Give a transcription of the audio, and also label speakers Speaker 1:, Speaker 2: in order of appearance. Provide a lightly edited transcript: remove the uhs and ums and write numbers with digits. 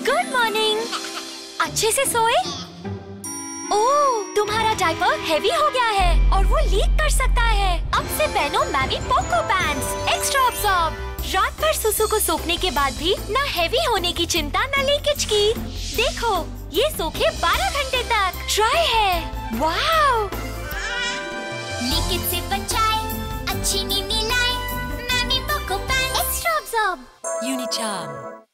Speaker 1: Good morning. अच्छे से सोए? ओह, तुम्हारा डायपर हेवी हो गया है और वो लीक कर सकता है। अब से पहनो MamyPoko pants extra absorb. रात भर सुसु को सोखने के बाद भी न हेवी होने की चिंता न लीकेज की। देखो, ये सोखे 12 घंटे तक। ट्राई है। वाओ!
Speaker 2: लीकेज से बचाए, अच्छी नींद लाए, MamyPoko pants extra absorb.
Speaker 1: यूनिचार्म।